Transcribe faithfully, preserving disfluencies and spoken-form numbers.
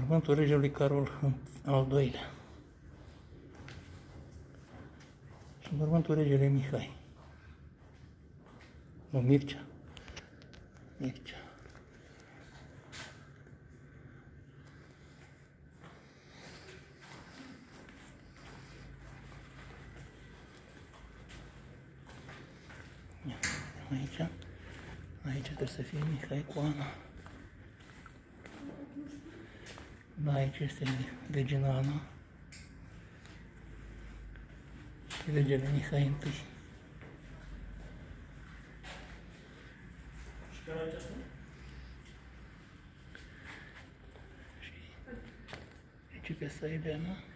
Mormântul regelui Carol al doilea. Și mormântul regelui Mihai. Nu, Mircea. Mircea. Ia, aici. Aici trebuie să fie Mihai cu Ana. Da, aici este regina Ana. Și regele Mihai întâi. Și care aici sunt? Și principesa Elena.